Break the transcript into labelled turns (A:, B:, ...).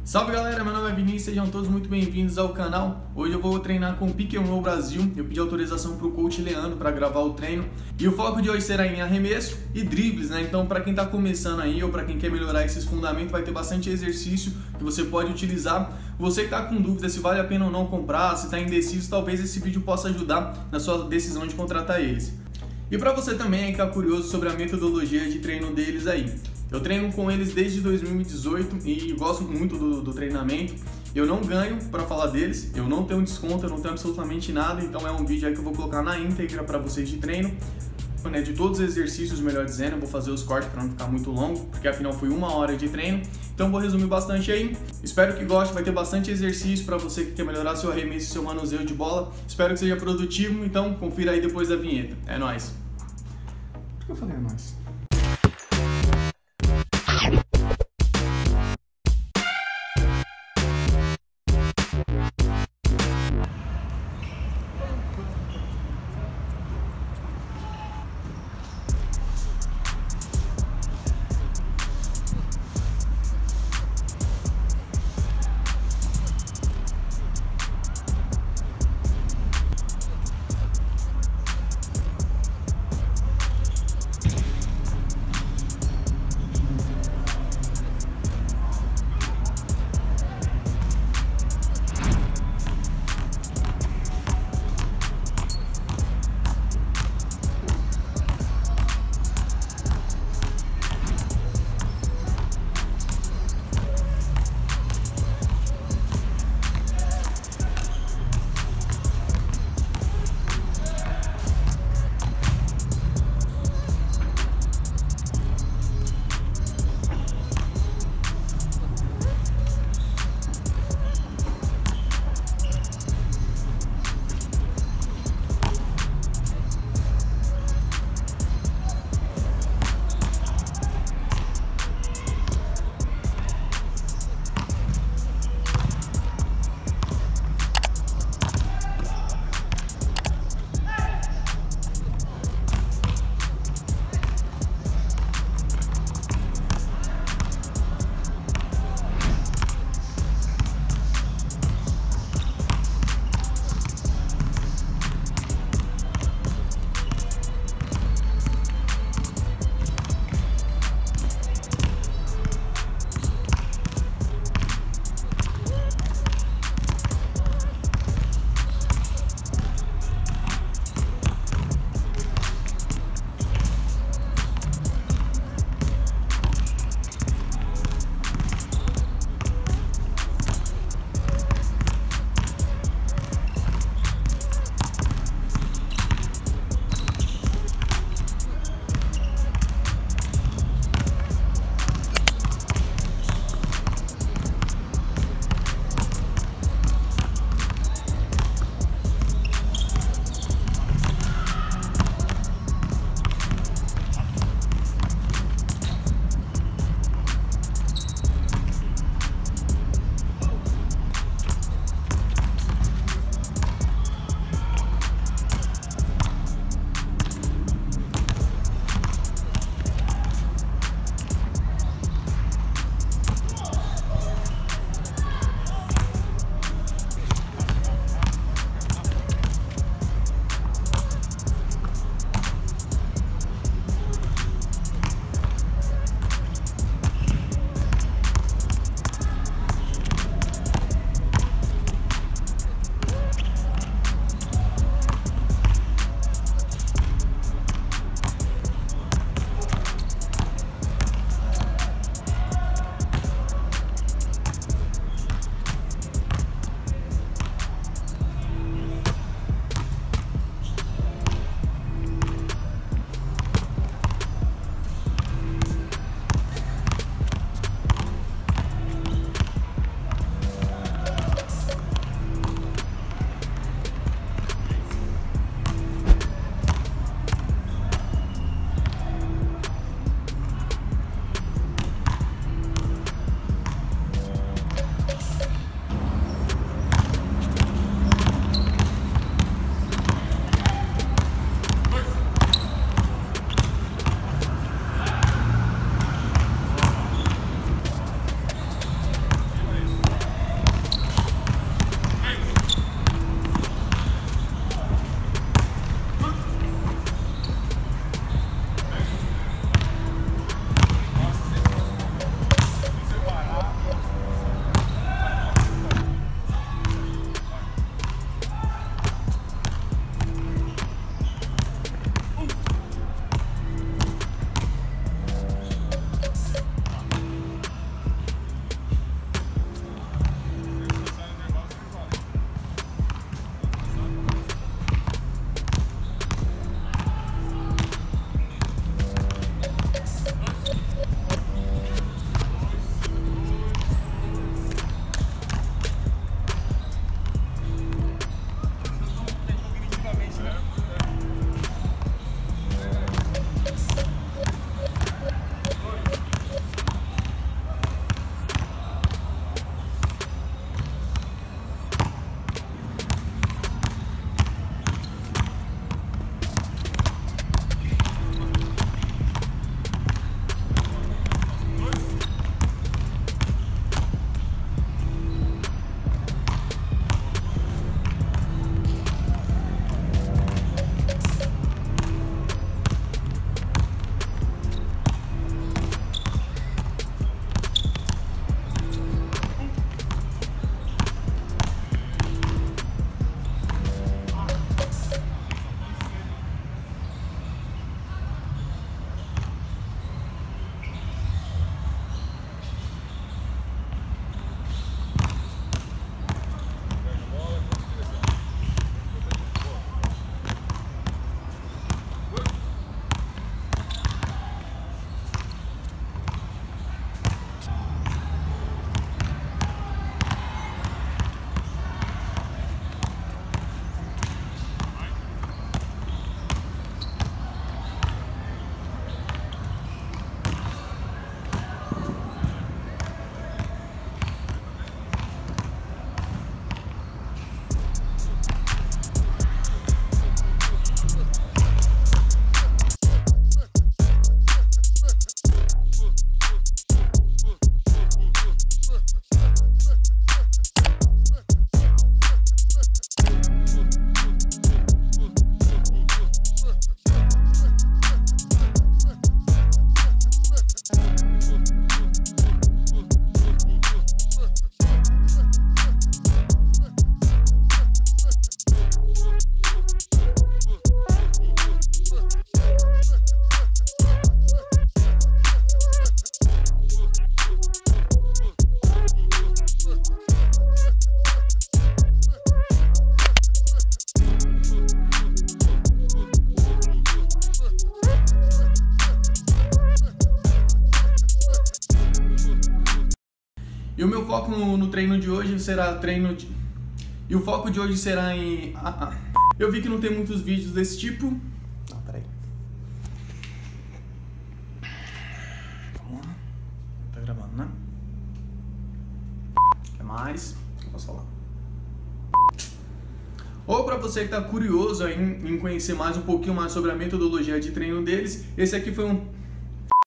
A: Salve galera, meu nome é Vinícius, sejam todos muito bem-vindos ao canal. Hoje eu vou treinar com o Pick and Roll Brasil. Eu pedi autorização para o coach Leandro para gravar o treino. E o foco de hoje será em arremesso e dribles, né? Então para quem está começando aí ou para quem quer melhorar esses fundamentos, vai ter bastante exercício que você pode utilizar. Você que está com dúvida se vale a pena ou não comprar, se está indeciso, talvez esse vídeo possa ajudar na sua decisão de contratar eles. E para você também que está curioso sobre a metodologia de treino deles aí. Eu treino com eles desde 2018 e gosto muito do treinamento. Eu não ganho para falar deles, eu não tenho desconto, eu não tenho absolutamente nada, então é um vídeo aí que eu vou colocar na íntegra para vocês de treino, né, de todos os exercícios, melhor dizendo. Eu vou fazer os cortes para não ficar muito longo, porque afinal foi 1 hora de treino, então vou resumir bastante aí. Espero que goste, vai ter bastante exercício para você que quer melhorar seu arremesso e seu manuseio de bola. Espero que seja produtivo, então confira aí depois da vinheta. É nóis! Por que eu falei é nóis? E o meu foco no treino de hoje será E o foco de hoje será em... Eu vi que não tem muitos vídeos desse tipo. Peraí. Vamos lá. Tá gravando, né? O que mais? O que eu posso falar? Ou para você que está curioso em conhecer mais um pouquinho mais sobre a metodologia de treino deles, esse aqui foi um